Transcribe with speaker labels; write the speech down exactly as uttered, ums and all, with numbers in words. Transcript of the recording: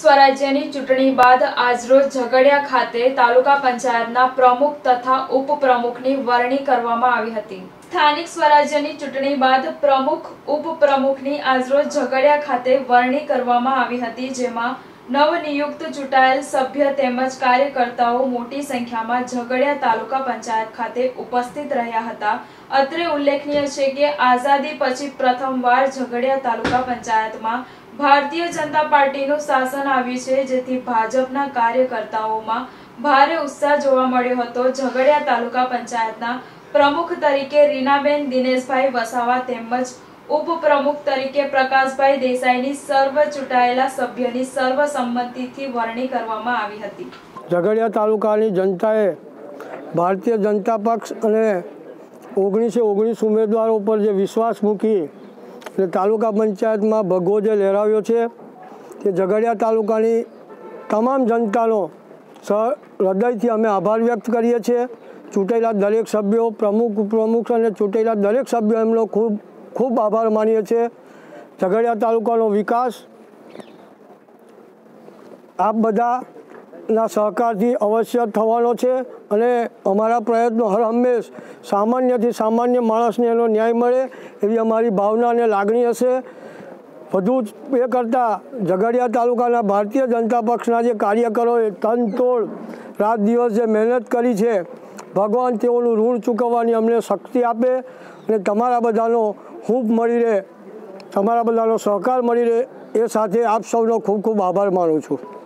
Speaker 1: સ્વરાજ્યની ચૂંટણી બાદ આજરોજ ઝઘડિયા ખાતે તાલુકા પંચાયતના પ્રમુખ તથા ઉપપ્રમુખની વરણી કરવામાં આવી હતી। સ્થાનિક સ્વરાજ્યની ચૂંટણી બાદ પ્રમુખ ઉપપ્રમુખની આજરોજ ઝઘડિયા ખાતે વરણી કરવામાં આવી હતી, જેમાં નવનિયુક્ત ચૂંટાયેલ સભ્ય તેમજ કાર્યકર્તાઓ મોટી સંખ્યામાં ઝઘડિયા તાલુકા પંચાયત ખાતે ઉપસ્થિત રહ્યા હતા। અત્રે ઉલ્લેખનીય છે કે આઝાદી પછી પ્રથમવાર ઝઘડિયા તાલુકા પંચાયતમાં ભારતીય જનતા પાર્ટીનું શાસન આવ્યું છે, જેથી ભાજપના કાર્યકર્તાઓમાં ભારે ઉત્સાહ જોવા મળ્યો હતો। ઝઘડિયા તાલુકા પંચાયતના પ્રમુખ તરીકે રીનાબેન દિનેશભાઈ વસાવા તેમજ ઉપપ્રમુખ તરીકે પ્રકાશભાઈ દેસાઈની સર્વ ચૂંટાયેલા સભ્યની સર્વસંમતિથી વરણી કરવામાં આવી હતી।
Speaker 2: ઝઘડિયા તાલુકાની જનતાએ ભારતીય જનતા પક્ષ અને ઓગણીસે ઓગણીસ ઉમેદવારો પર જે વિશ્વાસ મૂકી અને તાલુકા પંચાયતમાં ભગવો જે લહેરાવ્યો છે તે ઝઘડિયા તાલુકાની તમામ જનતાનો સ હૃદયથી અમે આભાર વ્યક્ત કરીએ છીએ। ચૂંટાયેલા દરેક સભ્યો, પ્રમુખ ઉપપ્રમુખ અને ચૂંટાયેલા દરેક સભ્યો એમનો ખૂબ ખૂબ આભાર માનીએ છીએ। ઝઘડિયા તાલુકાનો વિકાસ આપ બધાના સહકારથી અવશ્ય થવાનો છે અને અમારા પ્રયત્નો હર હંમેશ સામાન્યથી સામાન્ય માણસને એનો ન્યાય મળે એવી અમારી ભાવના અને લાગણી હશે। વધુ એ કરતાં ઝઘડિયા તાલુકાના ભારતીય જનતા પક્ષના જે કાર્યકરોએ તનતોડ રાત દિવસ જે મહેનત કરી છે, ભગવાન તેઓનું ઋણ ચૂકવવાની અમને શક્તિ આપે અને તમારા બધાનો હૂંફ મળી રહે, તમારા બધાનો સહકાર મળી રહે એ સાથે આપ સૌનો ખૂબ ખૂબ આભાર માનું છું।